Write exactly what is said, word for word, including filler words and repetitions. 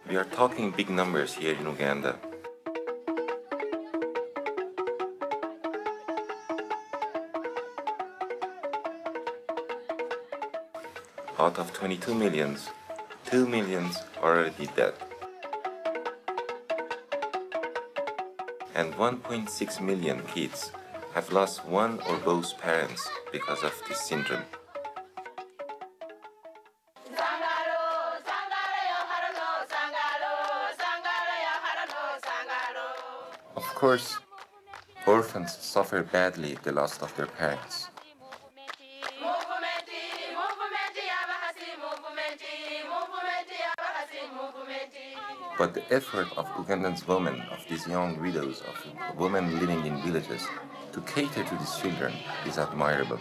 We are talking big numbers here in Uganda. Out of twenty-two millions, two millions are already dead. And one point six million kids have lost one or both parents because of this syndrome. Of course, orphans suffer badly the loss of their parents. But the effort of Ugandan women, of these young widows, of women living in villages, to cater to these children is admirable.